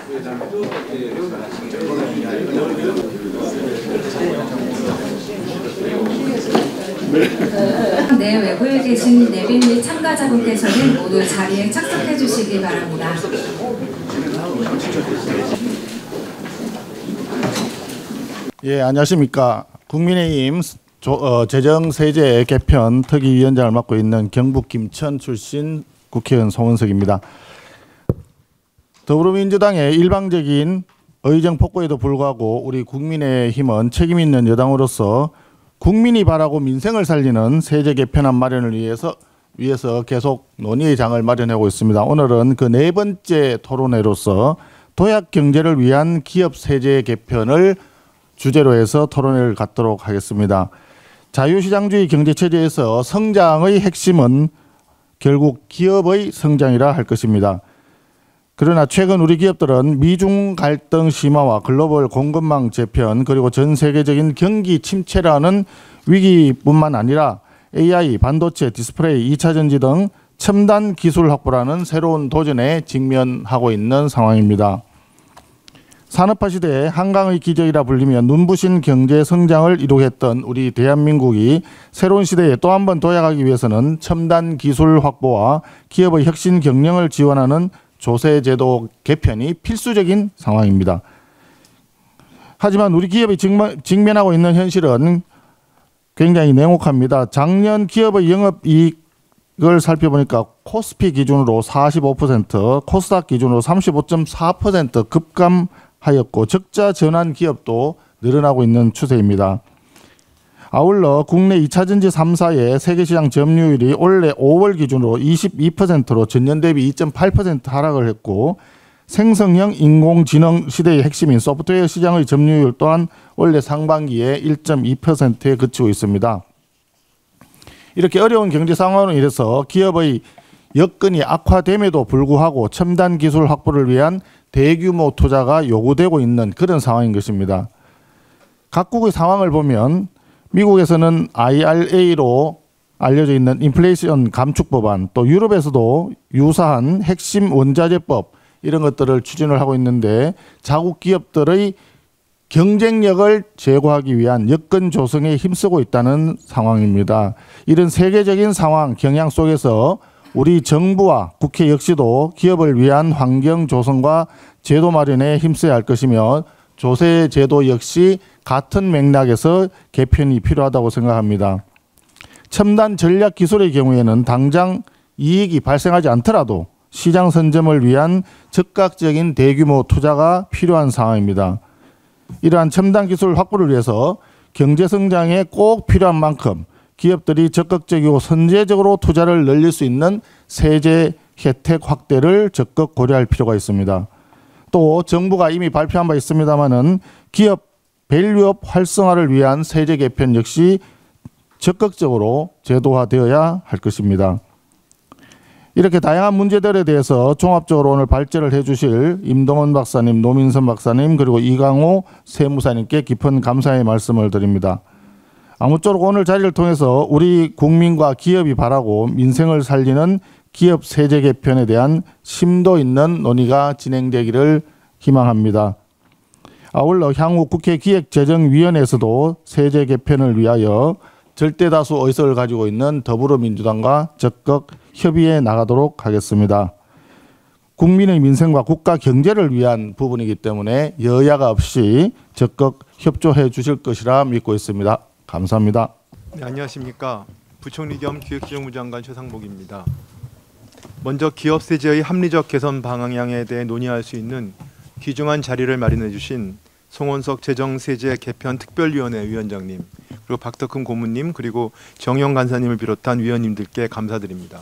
네, 외부에 계신 내빈 및 참가자분께서는 모두 자리에 착석해 주시기 바랍니다. 예, 안녕하십니까. 국민의힘 재정세제 개편 특위위원장을 맡고 있는 경북 김천 출신 국회의원 송원석입니다. 더불어민주당의 일방적인 의정 폭거에도 불구하고 우리 국민의힘은 책임 있는 여당으로서 국민이 바라고 민생을 살리는 세제 개편안 마련을 위해서 계속 논의의 장을 마련하고 있습니다. 오늘은 그 네 번째 토론회로서 도약 경제를 위한 기업 세제 개편을 주제로 해서 토론회를 갖도록 하겠습니다. 자유시장주의 경제체제에서 성장의 핵심은 결국 기업의 성장이라 할 것입니다. 그러나 최근 우리 기업들은 미중 갈등 심화와 글로벌 공급망 재편 그리고 전 세계적인 경기 침체라는 위기뿐만 아니라 AI, 반도체, 디스플레이, 2차 전지 등 첨단 기술 확보라는 새로운 도전에 직면하고 있는 상황입니다. 산업화 시대에 한강의 기적이라 불리며 눈부신 경제 성장을 이루겠던 우리 대한민국이 새로운 시대에 또 한 번 도약하기 위해서는 첨단 기술 확보와 기업의 혁신 경영을 지원하는 조세제도 개편이 필수적인 상황입니다. 하지만 우리 기업이 직면하고 있는 현실은 굉장히 냉혹합니다. 작년 기업의 영업이익을 살펴보니까 코스피 기준으로 45%, 코스닥 기준으로 35.4% 급감하였고 적자 전환 기업도 늘어나고 있는 추세입니다. 아울러 국내 2차전지 3사의 세계시장 점유율이 올해 5월 기준으로 22%로 전년 대비 2.8% 하락을 했고 생성형 인공지능 시대의 핵심인 소프트웨어 시장의 점유율 또한 올해 상반기에 1.2%에 그치고 있습니다. 이렇게 어려운 경제 상황으로 인해서 기업의 여건이 악화됨에도 불구하고 첨단 기술 확보를 위한 대규모 투자가 요구되고 있는 그런 상황인 것입니다. 각국의 상황을 보면 미국에서는 IRA로 알려져 있는 인플레이션 감축 법안, 또 유럽에서도 유사한 핵심 원자재법 이런 것들을 추진을 하고 있는데 자국 기업들의 경쟁력을 제고하기 위한 여건 조성에 힘쓰고 있다는 상황입니다. 이런 세계적인 상황, 경향 속에서 우리 정부와 국회 역시도 기업을 위한 환경 조성과 제도 마련에 힘써야 할 것이며 조세 제도 역시 같은 맥락에서 개편이 필요하다고 생각합니다. 첨단 전략 기술의 경우에는 당장 이익이 발생하지 않더라도 시장 선점을 위한 즉각적인 대규모 투자가 필요한 상황입니다. 이러한 첨단 기술 확보를 위해서 경제 성장에 꼭 필요한 만큼 기업들이 적극적이고 선제적으로 투자를 늘릴 수 있는 세제 혜택 확대를 적극 고려할 필요가 있습니다. 또 정부가 이미 발표한 바 있습니다마는 기업 밸류업 활성화를 위한 세제 개편 역시 적극적으로 제도화되어야 할 것입니다. 이렇게 다양한 문제들에 대해서 종합적으로 오늘 발제를 해주실 임동원 박사님, 노민선 박사님 그리고 이강호 세무사님께 깊은 감사의 말씀을 드립니다. 아무쪼록 오늘 자리를 통해서 우리 국민과 기업이 바라고 민생을 살리는 기업 세제 개편에 대한 심도 있는 논의가 진행되기를 희망합니다. 아울러 향후 국회 기획재정위원회에서도 세제 개편을 위하여 절대다수 의석을 가지고 있는 더불어민주당과 적극 협의해 나가도록 하겠습니다. 국민의 민생과 국가 경제를 위한 부분이기 때문에 여야가 없이 적극 협조해 주실 것이라 믿고 있습니다. 감사합니다. 네, 안녕하십니까. 부총리 겸 기획재정부 장관 최상복입니다. 먼저 기업 세제의 합리적 개선 방향에 대해 논의할 수 있는 귀중한 자리를 마련해 주신 송원석 재정세제 개편 특별위원회 위원장님, 그리고 박덕흠 고문님, 그리고 정영 간사님을 비롯한 위원님들께 감사드립니다.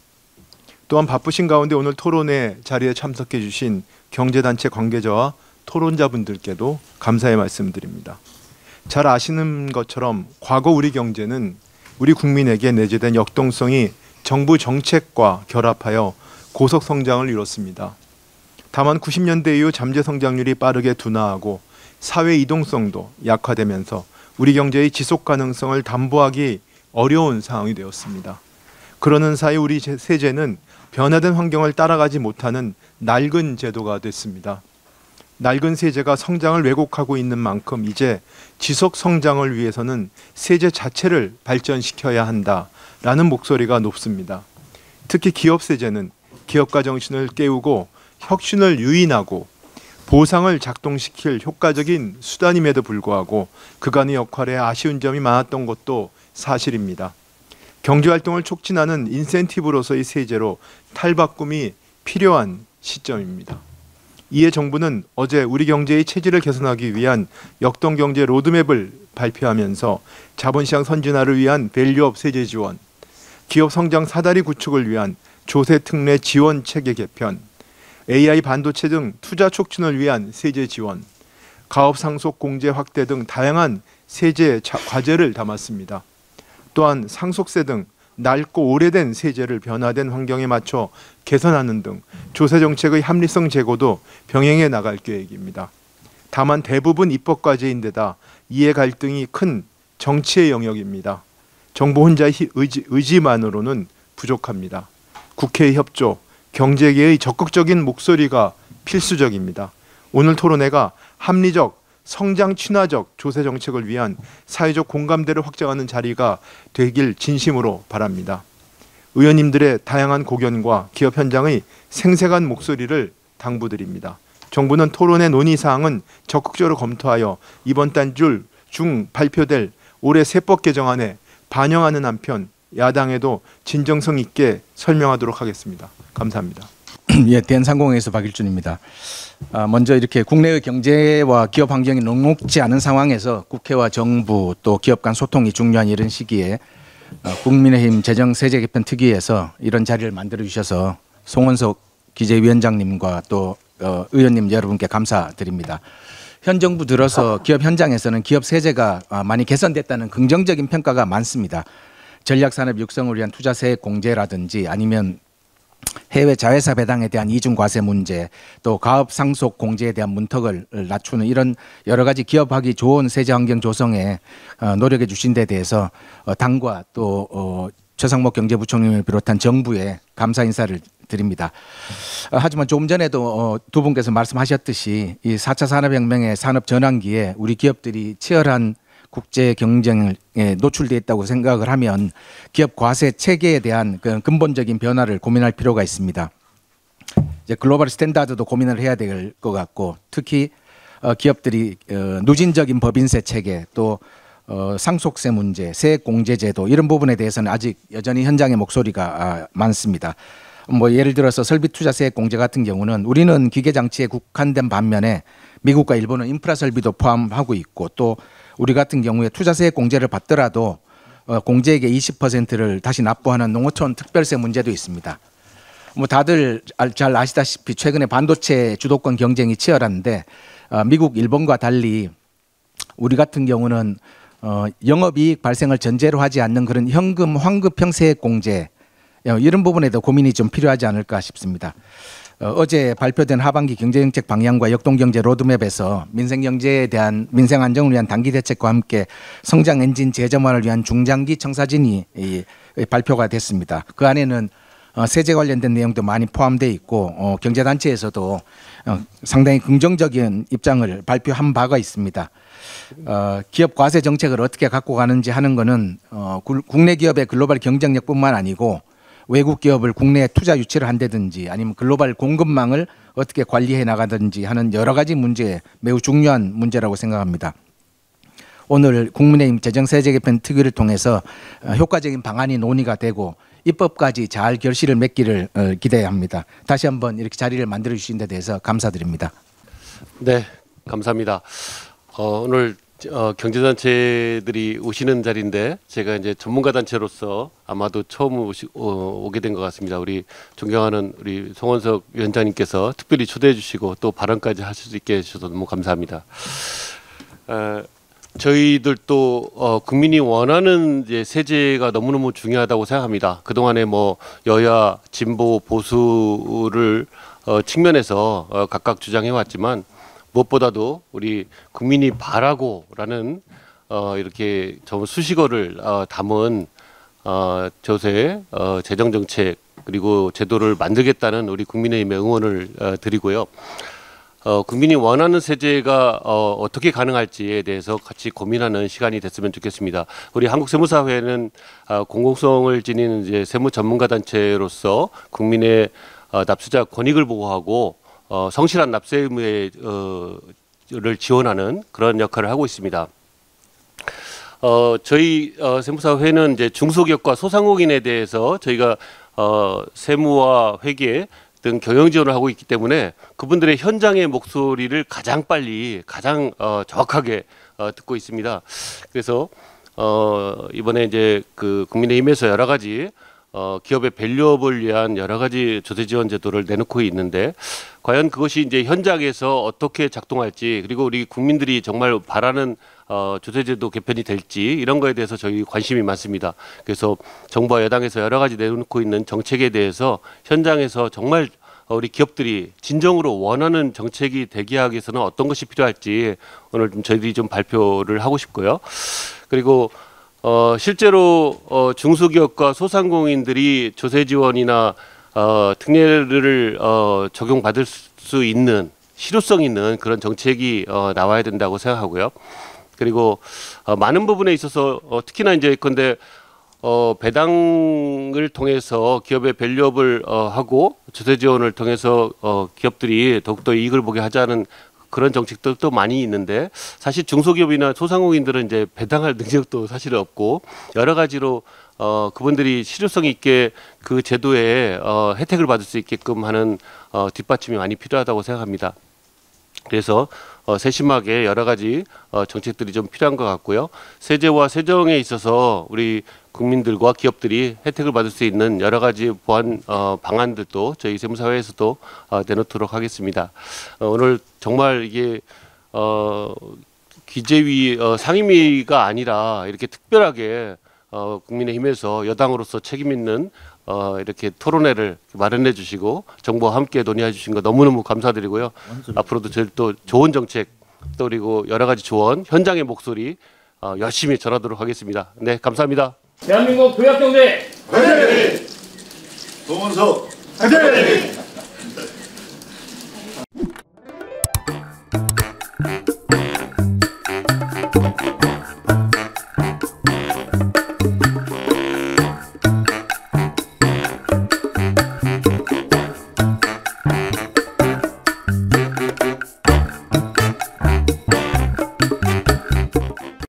또한 바쁘신 가운데 오늘 토론회 자리에 참석해 주신 경제단체 관계자와 토론자분들께도 감사의 말씀드립니다. 잘 아시는 것처럼 과거 우리 경제는 우리 국민에게 내재된 역동성이 정부 정책과 결합하여 고속 성장을 이뤘습니다. 다만 90년대 이후 잠재 성장률이 빠르게 둔화하고 사회 이동성도 약화되면서 우리 경제의 지속 가능성을 담보하기 어려운 상황이 되었습니다. 그러는 사이 우리 세제는 변화된 환경을 따라가지 못하는 낡은 제도가 됐습니다. 낡은 세제가 성장을 왜곡하고 있는 만큼 이제 지속 성장을 위해서는 세제 자체를 발전시켜야 한다라는 목소리가 높습니다. 특히 기업 세제는 기업가 정신을 깨우고 혁신을 유인하고 보상을 작동시킬 효과적인 수단임에도 불구하고 그간의 역할에 아쉬운 점이 많았던 것도 사실입니다. 경제활동을 촉진하는 인센티브로서의 세제로 탈바꿈이 필요한 시점입니다. 이에 정부는 어제 우리 경제의 체질을 개선하기 위한 역동경제 로드맵을 발표하면서 자본시장 선진화를 위한 밸류업 세제 지원, 기업 성장 사다리 구축을 위한 조세 특례 지원 체계 개편, AI 반도체 등 투자 촉진을 위한 세제 지원, 가업 상속 공제 확대 등 다양한 세제 과제를 담았습니다. 또한 상속세 등 낡고 오래된 세제를 변화된 환경에 맞춰 개선하는 등 조세 정책의 합리성 제고도 병행해 나갈 계획입니다. 다만 대부분 입법 과제인데다 이해 갈등이 큰 정치의 영역입니다. 정부 혼자의 의지만으로는 부족합니다. 국회의 협조, 경제계의 적극적인 목소리가 필수적입니다. 오늘 토론회가 합리적, 성장 친화적 조세 정책을 위한 사회적 공감대를 확장하는 자리가 되길 진심으로 바랍니다. 의원님들의 다양한 고견과 기업 현장의 생생한 목소리를 당부드립니다. 정부는 토론회 논의 사항은 적극적으로 검토하여 이번 달 중 발표될 올해 세법 개정안에 반영하는 한편 야당에도 진정성 있게 설명하도록 하겠습니다. 감사합니다. 예, 대한상공회에서 박일준입니다. 먼저 이렇게 국내의 경제와 기업 환경이 녹록지 않은 상황에서 국회와 정부 또 기업 간 소통이 중요한 이런 시기에 국민의힘 재정세제 개편 특위에서 이런 자리를 만들어 주셔서 송원석 기재위원장님과 또 의원님 여러분께 감사드립니다. 현 정부 들어서 기업 현장에서는 기업 세제가 많이 개선됐다는 긍정적인 평가가 많습니다. 전략산업 육성을 위한 투자세 공제라든지 아니면 해외 자회사 배당에 대한 이중과세 문제, 또 가업 상속 공제에 대한 문턱을 낮추는 이런 여러 가지 기업하기 좋은 세제 환경 조성에 노력해 주신 데 대해서 당과 또 최상목 경제부총리를 비롯한 정부에 감사 인사를 드립니다. 하지만 조금 전에도 두 분께서 말씀하셨듯이 이 4차 산업혁명의 산업 전환기에 우리 기업들이 치열한 국제 경쟁에 노출되어 있다고 생각을 하면 기업 과세 체계에 대한 그 근본적인 변화를 고민할 필요가 있습니다. 이제 글로벌 스탠다드도 고민을 해야 될 것 같고 특히 기업들이 누진적인 법인세 체계 또 상속세 문제, 세액공제제도 이런 부분에 대해서는 아직 여전히 현장의 목소리가 많습니다. 뭐 예를 들어서 설비투자세액 공제 같은 경우는 우리는 기계장치에 국한된 반면에 미국과 일본은 인프라 설비도 포함하고 있고 또 우리 같은 경우에 투자세액 공제를 받더라도 공제액의 20%를 다시 납부하는 농어촌 특별세 문제도 있습니다. 뭐 다들 잘 아시다시피 최근에 반도체 주도권 경쟁이 치열한데 미국, 일본과 달리 우리 같은 경우는 영업이익 발생을 전제로 하지 않는 그런 현금 환급형 세액 공제 이런 부분에도 고민이 좀 필요하지 않을까 싶습니다. 어제 발표된 하반기 경제정책 방향과 역동경제 로드맵에서 민생경제에 대한 민생 안정을 위한 단기 대책과 함께 성장 엔진 재점화를 위한 중장기 청사진이 발표가 됐습니다. 그 안에는 세제 관련된 내용도 많이 포함되어 있고 경제단체에서도 상당히 긍정적인 입장을 발표한 바가 있습니다. 기업 과세 정책을 어떻게 갖고 가는지 하는 것은 국내 기업의 글로벌 경쟁력뿐만 아니고 외국 기업을 국내에 투자 유치를 한다든지 아니면 글로벌 공급망을 어떻게 관리해 나가든지 하는 여러 가지 문제에 매우 중요한 문제라고 생각합니다. 오늘 국민의힘 재정세제 개편 특위를 통해서 효과적인 방안이 논의가 되고 입법까지 잘 결실을 맺기를 기대합니다. 다시 한번 이렇게 자리를 만들어 주신 데 대해서 감사드립니다. 네, 감사합니다. 오늘 경제단체들이 오시는 자리인데 제가 이제 전문가 단체로서 아마도 처음 오게 된 것 같습니다. 우리 존경하는 우리 송원석 위원장님께서 특별히 초대해 주시고 또 발언까지 하실 수 있게 해주셔서 너무 감사합니다. 저희들도 국민이 원하는 이제 세제가 너무너무 중요하다고 생각합니다. 그동안에 뭐 여야 진보 보수를 측면에서 각각 주장해 왔지만 무엇보다도 우리 국민이 바라고라는 이렇게 좀 수식어를 담은 조세 재정 정책 그리고 제도를 만들겠다는 우리 국민의힘의 응원을 드리고요. 국민이 원하는 세제가 어떻게 가능할지에 대해서 같이 고민하는 시간이 됐으면 좋겠습니다. 우리 한국세무사회는 공공성을 지니는 이제 세무 전문가 단체로서 국민의 납세자 권익을 보호하고 성실한 납세 의무를 지원하는 그런 역할을 하고 있습니다. 저희 세무사회는 이제 중소기업과 소상공인에 대해서 저희가 세무와 회계 등 경영 지원을 하고 있기 때문에 그분들의 현장의 목소리를 가장 빨리 가장 정확하게 듣고 있습니다. 그래서 이번에 이제 그 국민의힘에서 여러 가지 기업의 밸류업을 위한 여러 가지 조세 지원 제도를 내놓고 있는데 과연 그것이 이제 현장에서 어떻게 작동할지 그리고 우리 국민들이 정말 바라는 조세제도 개편이 될지 이런 거에 대해서 저희 관심이 많습니다. 그래서 정부와 여당에서 여러 가지 내놓고 있는 정책에 대해서 현장에서 정말 우리 기업들이 진정으로 원하는 정책이 되게 하기 위해서는 어떤 것이 필요할지 오늘 좀 저희들이 좀 발표를 하고 싶고요. 그리고 실제로 중소기업과 소상공인들이 조세 지원이나 특례를 적용받을 수 있는 실효성 있는 그런 정책이 나와야 된다고 생각하고요. 그리고 많은 부분에 있어서 특히나 이제 근데 배당을 통해서 기업의 밸류업을 하고 조세 지원을 통해서 기업들이 더욱더 이익을 보게 하자는 그런 정책들도 많이 있는데 사실 중소기업이나 소상공인들은 이제 배당할 능력도 사실 없고 여러 가지로 그분들이 실효성 있게 그 제도에 혜택을 받을 수 있게끔 하는 뒷받침이 많이 필요하다고 생각합니다. 그래서 세심하게 여러 가지 정책들이 좀 필요한 것 같고요. 세제와 세정에 있어서 우리 국민들과 기업들이 혜택을 받을 수 있는 여러 가지 보완 방안들도 저희 세무사회에서도 내놓도록 하겠습니다. 오늘 정말 이게 기재위 상임위가 아니라 이렇게 특별하게 국민의힘에서 여당으로서 책임 있는 이렇게 토론회를 마련해 주시고 정부와 함께 논의해 주신 거 너무너무 감사드리고요. 앞으로도 저희 또 좋은 정책 또 그리고 여러 가지 조언 현장의 목소리 열심히 전하도록 하겠습니다. 네, 감사합니다. 대한민국 교육경제 화이팅! 동원석 화이팅!